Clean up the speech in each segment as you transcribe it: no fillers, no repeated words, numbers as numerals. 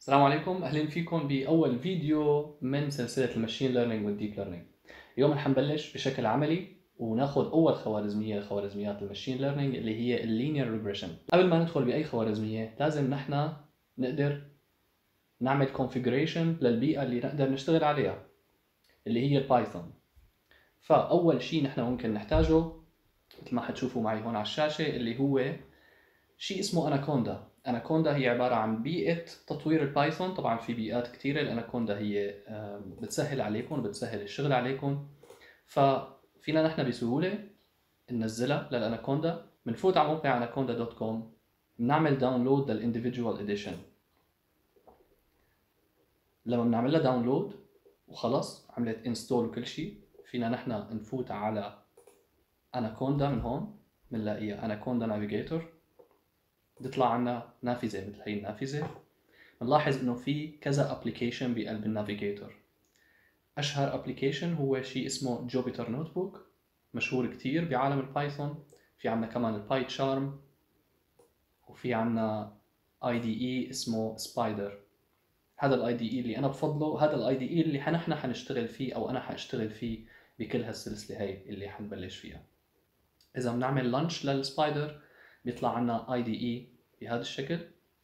السلام عليكم، اهلا فيكم باول فيديو من سلسله الماشين ليرنينج والديب ليرنينج. اليوم رح نبلش بشكل عملي وناخذ اول خوارزميات الماشين ليرنينج اللي هي اللينير ريجريشن. قبل ما ندخل باي خوارزميه لازم نحن نقدر نعمل كونفيجريشن للبيئه اللي نقدر نشتغل عليها اللي هي البايثون. فاول شيء نحن ممكن نحتاجه مثل ما حتشوفوا معي هون على الشاشه اللي هو شيء اسمه اناكوندا. اناكوندا هي عباره عن بيئه تطوير البايثون. طبعا في بيئات كثيره، الاناكوندا هي بتسهل عليكم وبتسهل الشغل عليكم. ففينا نحن بسهوله ننزلها للاناكوندا، بنفوت على موقع anaconda.com، بنعمل داونلود للانديفيدوال اديشن. لما بنعمل لها داونلود وخلص عملت انستول وكل شيء، فينا نحن نفوت على اناكوندا. من هون بنلاقيها اناكوندا نافيجيتور، بتطلع عنا نافذه مثل هي النافذه. بنلاحظ انه في كذا ابلكيشن بقلب النافيجيتور. اشهر ابلكيشن هو شيء اسمه جوبيتر نوت بوك، مشهور كتير بعالم البايثون. في عنا كمان الباي تشارم، وفي عنا اي دي اي اسمه سبايدر. هذا الاي دي اي اللي انا بفضله، هذا الاي دي اي اللي نحن حنشتغل فيه او انا حاشتغل فيه بكل هالسلسله هي اللي حنبلش فيها. اذا بنعمل لانش للسبايدر بيطلع عنا اي دي اي بهذا الشكل،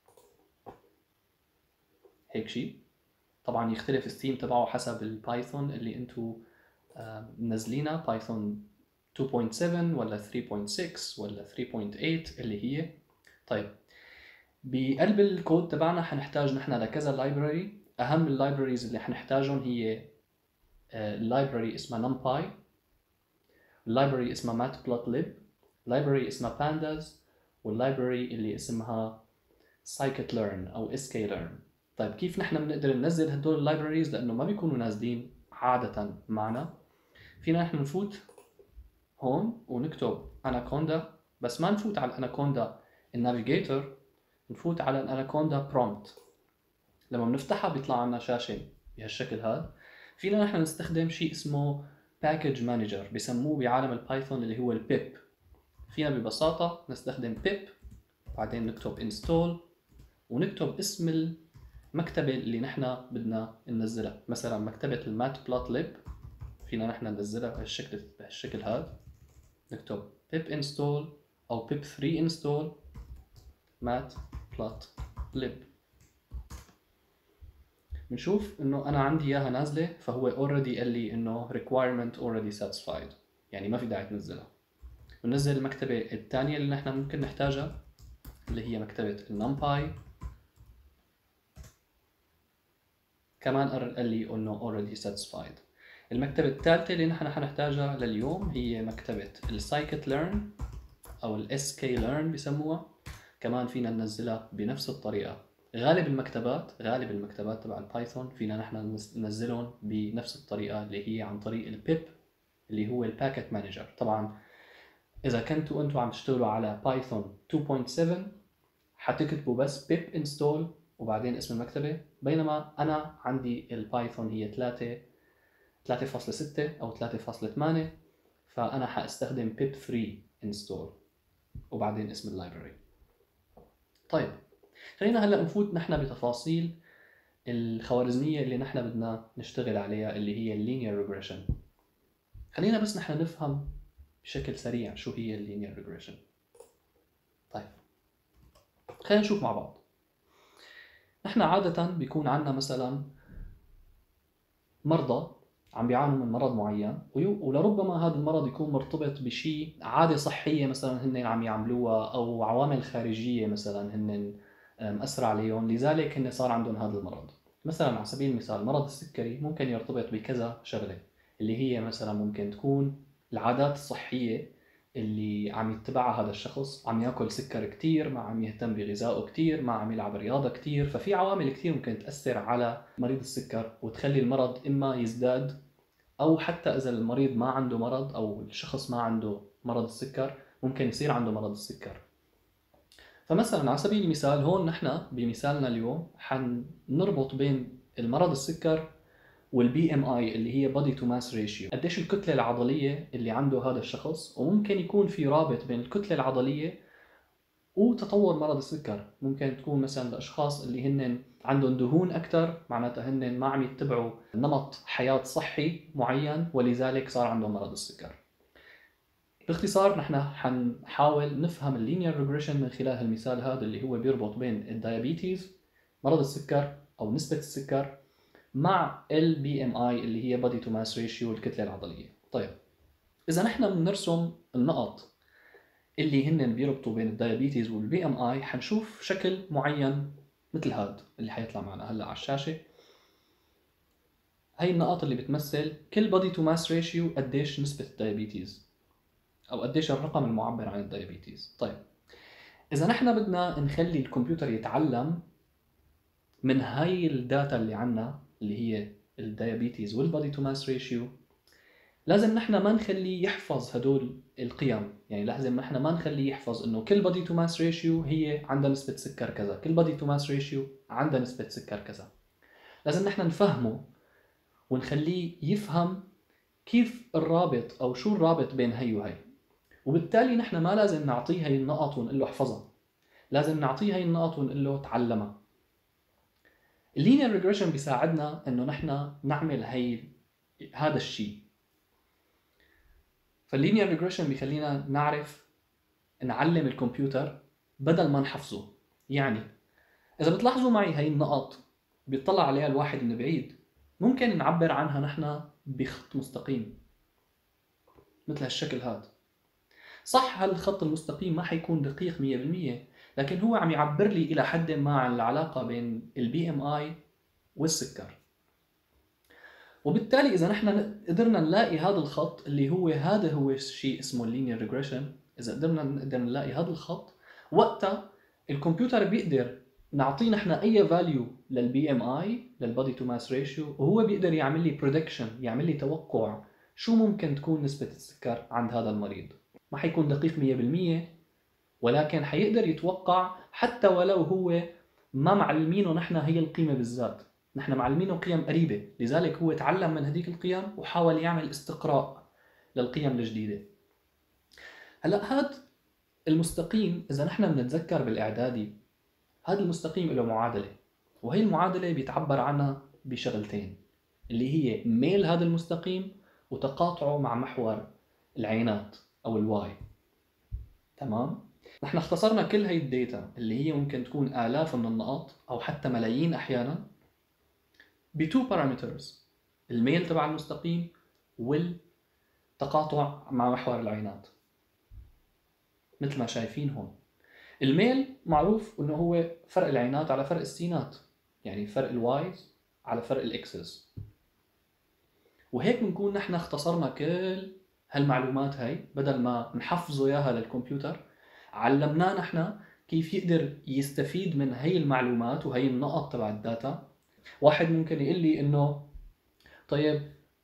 هيك شيء. طبعا يختلف الثيم تبعه حسب البايثون اللي انتم منزلينها، بايثون 2.7 ولا 3.6 ولا 3.8 اللي هي. طيب بقلب الكود تبعنا حنحتاج نحن لكذا لايبراري. اهم اللايبراريز اللي حنحتاجهم هي اللايبراري اسمها numpy، اللايبراري اسمها matplotlib، اللايبراري اسمها pandas، واللايبراري اللي اسمها scikit-learn او sklearn. طيب كيف نحن بنقدر ننزل هدول اللايبراريز لانه ما بيكونوا نازلين عاده معنا؟ فينا نحن نفوت هون ونكتب اناكوندا، بس ما نفوت على الاناكوندا النافيجيتور، نفوت على الاناكوندا برومبت. لما بنفتحها بيطلع عنا شاشه بهالشكل هذا. فينا نحن نستخدم شيء اسمه باكج مانجر، بسموه بعالم البايثون اللي هو البيب. فينا ببساطه نستخدم بيب، بعدين نكتب انستول ونكتب اسم المكتبه اللي نحن بدنا ننزلها. مثلا مكتبه المات بلوت ليب فينا نحن ننزلها بهالشكل هذا. نكتب pip install او pip3 install matplotlib. بنشوف انه انا عندي اياها نازله، فهو already قال لي انه requirement already satisfied، يعني ما في داعي تنزلها. بننزل المكتبه الثانيه اللي نحن ممكن نحتاجها اللي هي مكتبه النمباي، كمان قال لي انه already satisfied. المكتبه الثالثه اللي نحن حنحتاجها لليوم هي مكتبه السايكت ليرن او الاس كي ليرن بسموها، كمان فينا ننزلها بنفس الطريقه. غالب المكتبات تبع البايثون فينا نحن ننزلهم بنفس الطريقه اللي هي عن طريق البيب اللي هو الباكيت مانجر. طبعا اذا كنتوا انتم عم تشتغلوا على بايثون 2.7 حتكتبوا بس pip install وبعدين اسم المكتبه، بينما انا عندي البايثون هي 3.6 او 3.8، فانا حاستخدم pip3 install وبعدين اسم اللايبراري. طيب خلينا هلا نفوت نحن بتفاصيل الخوارزميه اللي نحن بدنا نشتغل عليها اللي هي اللينير ريجريشن. خلينا بس نحن نفهم بشكل سريع شو هي اللينير ريجريشن. طيب خلينا نشوف مع بعض. نحن عاده بيكون عندنا مثلا مرضى عم بيعانوا من مرض معين، ولربما هذا المرض يكون مرتبط بشيء عادة صحية مثلا هن عم يعملوها، أو عوامل خارجية مثلا هن مأثرة عليهم، لذلك هن صار عندهم هذا المرض. مثلا على سبيل المثال مرض السكري ممكن يرتبط بكذا شغلة، اللي هي مثلا ممكن تكون العادات الصحية اللي عم يتبعها هذا الشخص، عم ياكل سكر كتير، ما عم يهتم بغذائه كتير، ما عم يلعب رياضة كتير. ففي عوامل كتير ممكن تأثر على مريض السكر وتخلي المرض إما يزداد، أو حتى إذا المريض ما عنده مرض أو الشخص ما عنده مرض السكر ممكن يصير عنده مرض السكر. فمثلا على سبيل المثال هون نحن بمثالنا اليوم حنربط بين المرض السكر والبي ام اي اللي هي بودي تو ماس ريشيو، قديش الكتله العضليه اللي عنده هذا الشخص. وممكن يكون في رابط بين الكتله العضليه وتطور مرض السكر. ممكن تكون مثلا الاشخاص اللي هن عندهم دهون اكثر، معناتها هن ما عم يتبعوا نمط حياه صحي معين ولذلك صار عندهم مرض السكر. باختصار نحن حنحاول نفهم اللينير ريجريشن من خلال المثال هذا اللي هو بيربط بين الدايابيتيز، مرض السكر او نسبه السكر، مع البي ام اي اللي هي بادي تو ماس ريشيو، الكتله العضليه. طيب اذا نحن بنرسم النقط اللي هن بيربطوا بين الدايابيتيز والبي ام اي، حنشوف شكل معين مثل هذا اللي حيطلع معنا هلا على الشاشه. هي النقاط اللي بتمثل كل بادي تو ماس ريشيو قديش نسبه الدايابيتيز او قديش الرقم المعبر عن الدايابيتيز. طيب اذا نحن بدنا نخلي الكمبيوتر يتعلم من هاي الداتا اللي عنا اللي هي الدايابيتيز والبادي تو ماس ريشيو، لازم نحن ما نخليه يحفظ هدول القيم. يعني لازم نحن ما نخليه يحفظ انه كل بادي تو ماس ريشيو هي عندها نسبة سكر كذا، كل بادي تو ماس ريشيو عندها نسبة سكر كذا. لازم نحن نفهمه ونخليه يفهم كيف الرابط او شو الرابط بين هي وهي. وبالتالي نحن ما لازم نعطيه هي النقط ونقول له احفظها، لازم نعطيه هي النقط ونقول له تعلمها. اللينير ريجريشن بيساعدنا انه نحن نعمل هذا الشيء. فاللينير ريجريشن بيخلينا نعرف نعلم الكمبيوتر بدل ما نحفظه. يعني اذا بتلاحظوا معي هاي النقط بيطلع عليها الواحد من بعيد، ممكن نعبر عنها نحن بخط مستقيم مثل هالشكل هذا. صح هالخط المستقيم ما حيكون دقيق 100%، لكن هو عم يعبر لي الى حد ما عن العلاقه بين البي ام اي والسكر. وبالتالي اذا نحن قدرنا نلاقي هذا الخط اللي هذا هو شيء اسمه اللينير ريجريشن، اذا قدرنا نلاقي هذا الخط، وقتها الكمبيوتر بيقدر نعطيه نحن اي فاليو للبي ام اي للبادي تو ماس ريشيو، وهو بيقدر يعمل لي بريدكشن، يعمل لي توقع شو ممكن تكون نسبة السكر عند هذا المريض. ما حيكون دقيق 100%، ولكن حيقدر يتوقع حتى ولو هو ما معلمينه نحن هي القيمة بالذات، نحن معلمينه قيم قريبة، لذلك هو تعلم من هذيك القيم وحاول يعمل استقراء للقيم الجديدة. هلا هذا المستقيم إذا نحن بنتذكر بالإعدادي، هذا المستقيم له معادلة، وهي المعادلة بيتعبر عنها بشغلتين اللي هي ميل هذا المستقيم وتقاطعه مع محور العينات أو الواي. تمام؟ نحن اختصرنا كل هاي الداتا اللي هي ممكن تكون آلاف من النقط أو حتى ملايين أحيانا بتو بارامترز، الميل تبع المستقيم والتقاطع مع محور العينات. مثل ما شايفين هون الميل معروف انه هو فرق العينات على فرق السينات، يعني فرق الوايز على فرق الاكسس. وهيك بنكون نحن اختصرنا كل هالمعلومات هاي، بدل ما نحفظه اياها للكمبيوتر علمناه نحن كيف يقدر يستفيد من هي المعلومات وهي النقط تبع الداتا. واحد ممكن يقول لي انه طيب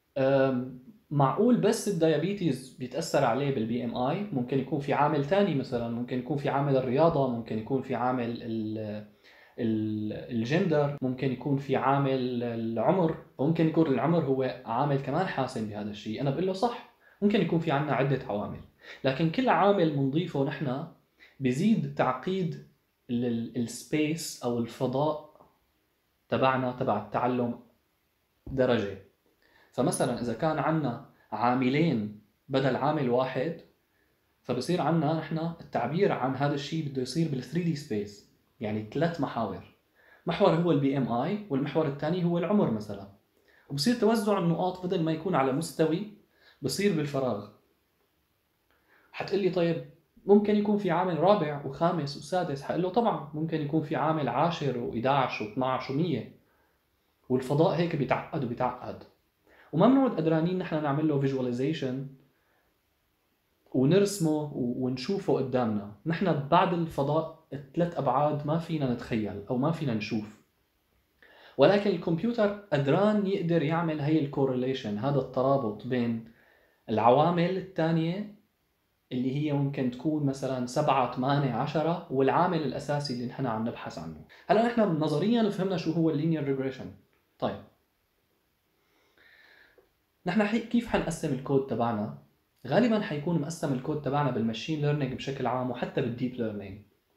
معقول بس الديابيتيز بيتأثر عليه بالبي ام اي؟ ممكن يكون في عامل ثاني، مثلا ممكن يكون في عامل الرياضة، ممكن يكون في عامل الجندر، ممكن يكون في عامل العمر، وممكن يكون العمر هو عامل كمان حاسم بهذا الشيء. انا بقول له صح، ممكن يكون في عنا عدة عوامل، لكن كل عامل بنضيفه نحن بزيد تعقيد السبيس او الفضاء تبعنا تبع التعلم درجة. فمثلا إذا كان عنا عاملين بدل عامل واحد، فبصير عنا نحن التعبير عن هذا الشيء بده يصير بال 3D space، يعني 3 محاور. محور هو البي ام اي، والمحور الثاني هو العمر مثلا، وبصير توزع النقاط بدل ما يكون على مستوي بصير بالفراغ. حتقول لي طيب ممكن يكون في عامل رابع وخامس وسادس، حقول له طبعا ممكن يكون في عامل 10 و11 و12 و100، والفضاء هيك بيتعقد وبيتعقد، وما بنقعد قدرانين نحن نعمل له فيجواليزيشن ونرسمه ونشوفه قدامنا. نحن بعد الفضاء 3 أبعاد ما فينا نتخيل أو ما فينا نشوف، ولكن الكمبيوتر قدران يقدر يعمل هي الكورليشن، هذا الترابط بين العوامل الثانية اللي هي ممكن تكون مثلا 7 8 10 والعامل الأساسي اللي نحن عم نبحث عنه. هلا نحن نظريا فهمنا شو هو اللينير ريجريشن. طيب نحن كيف حنقسم الكود تبعنا؟ غالبا حيكون مقسم الكود تبعنا بالماشين ليرنينج بشكل عام وحتى بالديب ليرنينج.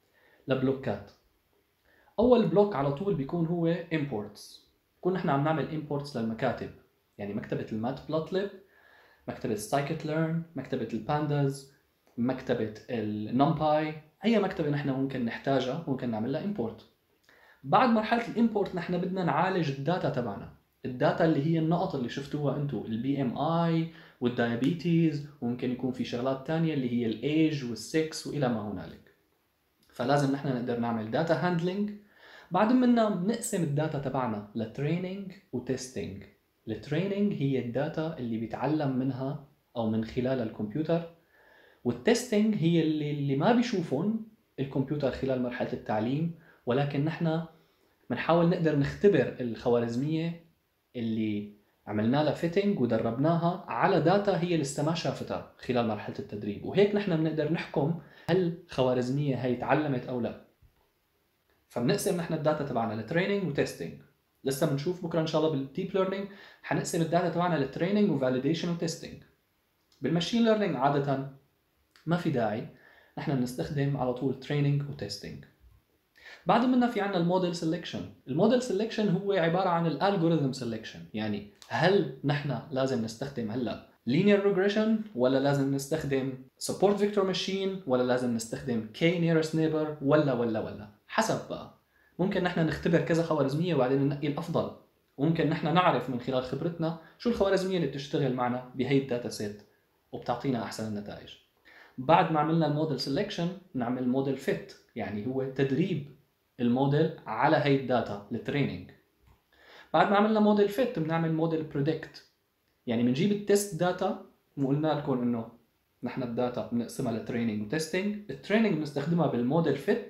لبلوكات. اول بلوك على طول بيكون هو imports. بكون نحن عم نعمل imports للمكاتب، يعني مكتبة الماتبلوتلib، مكتبة scikit-learn، مكتبة البانداز، مكتبة النمباي، اي مكتبة نحن ممكن نحتاجها ممكن نعمل لها import. بعد مرحلة الامبورت نحن بدنا نعالج الداتا تبعنا، الداتا اللي هي النقط اللي شفتوها انتم، البي ام اي والدايابيتيز، وممكن يكون في شغلات تانية اللي هي الايج والسكس والى ما هنالك. فلازم نحن نقدر نعمل داتا هاندلنج. بعد منا بنقسم الداتا تبعنا لتريننج وتستنج. التريننج هي الداتا اللي بيتعلم منها او من خلال الكمبيوتر، والتستنج هي اللي ما بيشوفون الكمبيوتر خلال مرحلة التعليم، ولكن نحن بنحاول نقدر نختبر الخوارزمية اللي عملنا لها فيتنج ودربناها على داتا هي لسه ما شافتها خلال مرحلة التدريب، وهيك نحن بنقدر نحكم هل الخوارزمية هي تعلمت أو لا. فبنقسم نحن الداتا تبعنا لتريننج وتستنج. لسه بنشوف بكره ان شاء الله بالديب ليرنينج حنقسم الداتا تبعنا لتريننج وفاليديشن وتستنج. بالماشين ليرنينج عادة ما في داعي، نحن بنستخدم على طول تريننج وتستنج. بعد منها في عندنا الموديل سيلكشن. الموديل سيلكشن هو عباره عن الالجوريثم سيلكشن، يعني هل نحن لازم نستخدم هلا linear regression ولا لازم نستخدم support vector machine ولا لازم نستخدم k nearest neighbor ولا حسب بقى. ممكن نحن نختبر كذا خوارزميه وبعدين ننقي الافضل، وممكن نحن نعرف من خلال خبرتنا شو الخوارزميه اللي بتشتغل معنا بهي الداتا سيت وبتعطينا احسن النتائج. بعد ما عملنا الموديل سيلكشن نعمل موديل فيت، يعني هو تدريب الموديل على هي الداتا التريننج. بعد ما عملنا موديل فيت بنعمل موديل بريدكت، يعني بنجيب التست داتا وقلنا لكم انه نحن الداتا بنقسمها لتريننج وتستنج. التريننج بنستخدمها بالموديل فيت،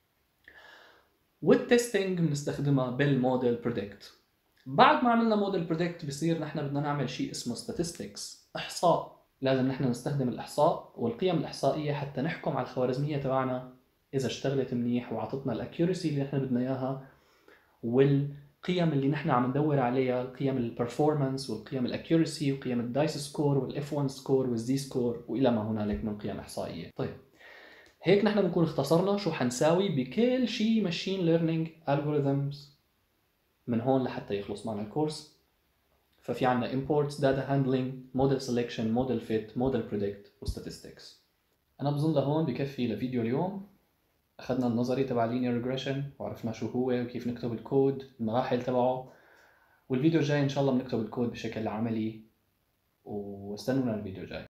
والتستنج بنستخدمها بالموديل بريدكت. بعد ما عملنا موديل بريدكت بصير نحن بدنا نعمل شيء اسمه statistics، احصاء. لازم نحن نستخدم الاحصاء والقيم الاحصائيه حتى نحكم على الخوارزميه تبعنا اذا اشتغلت منيح وعطتنا الاكيورسي اللي نحن بدنا اياها، والقيم اللي نحن عم ندور عليها، قيم البرفورمانس والقيم الاكيورسي وقيم الدايس سكور والاف 1 سكور والزي سكور والى ما هنالك من قيم احصائيه. طيب هيك نحن بنكون اختصرنا شو حنساوي بكل شيء ماشين ليرنينج الجوريثمز من هون لحتى يخلص معنا الكورس. ففي عنا imports, data handling, model selection, model fit, model predict و statistics. أنا بظن لهون بكفي لفيديو اليوم. أخذنا النظري تبع linear regression وعرفنا شو هو وكيف نكتب الكود، المراحل تبعه، والفيديو الجاي إن شاء الله بنكتب الكود بشكل عملي، واستنونا الفيديو الجاي.